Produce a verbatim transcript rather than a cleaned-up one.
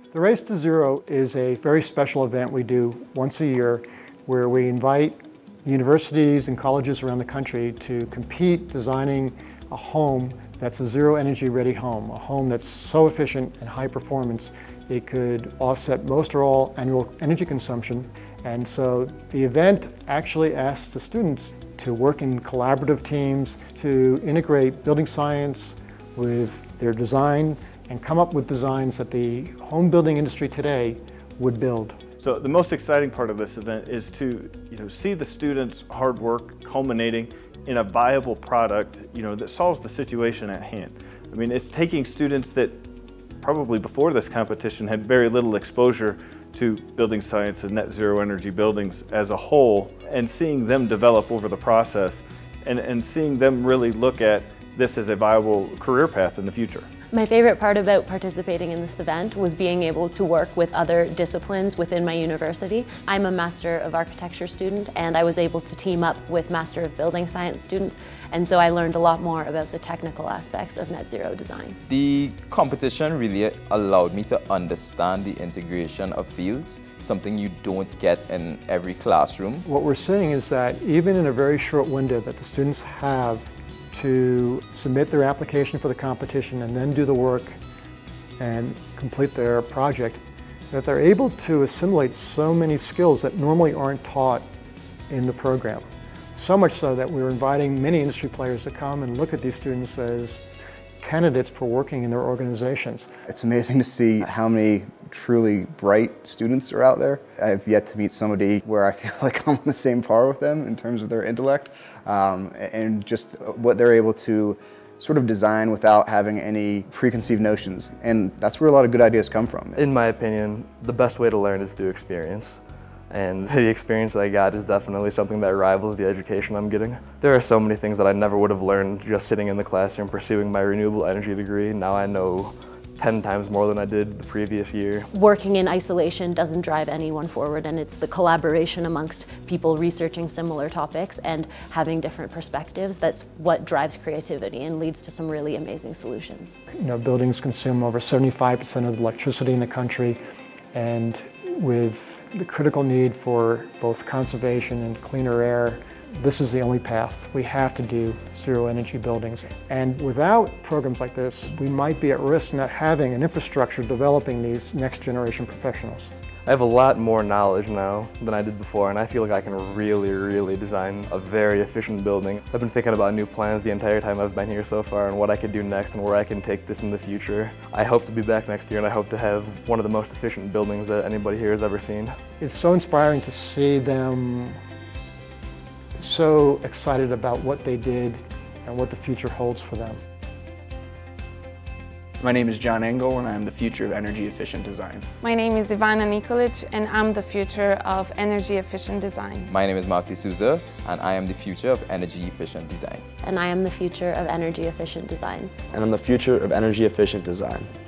The Race to Zero is a very special event we do once a year where we invite universities and colleges around the country to compete designing a home that's a zero energy ready home, a home that's so efficient and high performance it could offset most or all annual energy consumption. And so the event actually asks the students to work in collaborative teams to integrate building science with their design and come up with designs that the home building industry today would build. So the most exciting part of this event is to you know, see the students' hard work culminating in a viable product you know, that solves the situation at hand. I mean, it's taking students that probably before this competition had very little exposure to building science and net zero energy buildings as a whole, and seeing them develop over the process and, and seeing them really look at this as a viable career path in the future. My favorite part about participating in this event was being able to work with other disciplines within my university. I'm a Master of Architecture student, and I was able to team up with Master of Building Science students, and so I learned a lot more about the technical aspects of net zero design. The competition really allowed me to understand the integration of fields, something you don't get in every classroom. What we're seeing is that even in a very short window that the students have to submit their application for the competition and then do the work and complete their project, that they're able to assimilate so many skills that normally aren't taught in the program. So much so that we're inviting many industry players to come and look at these students as candidates for working in their organizations. It's amazing to see how many truly bright students are out there. I've yet to meet somebody where I feel like I'm on the same par with them in terms of their intellect um, and just what they're able to sort of design without having any preconceived notions. And that's where a lot of good ideas come from. In my opinion, the best way to learn is through experience. And the experience I got is definitely something that rivals the education I'm getting. There are so many things that I never would have learned just sitting in the classroom pursuing my renewable energy degree. Now I know ten times more than I did the previous year. Working in isolation doesn't drive anyone forward, and it's the collaboration amongst people researching similar topics and having different perspectives that's what drives creativity and leads to some really amazing solutions. You know, buildings consume over seventy-five percent of the electricity in the country, and with the critical need for both conservation and cleaner air, this is the only path. We have to do zero energy buildings. And without programs like this, we might be at risk not having an infrastructure developing these next generation professionals. I have a lot more knowledge now than I did before, and I feel like I can really, really design a very efficient building. I've been thinking about new plans the entire time I've been here so far and what I could do next and where I can take this in the future. I hope to be back next year, and I hope to have one of the most efficient buildings that anybody here has ever seen. It's so inspiring to see them so excited about what they did and what the future holds for them. My name is John Engel, and I'm the future of energy efficient design. My name is Ivana Nikolic, and I'm the future of energy efficient design. My name is Mark D'Souza, and I am the future of energy efficient design. And I am the future of energy efficient design. And I'm the future of energy efficient design.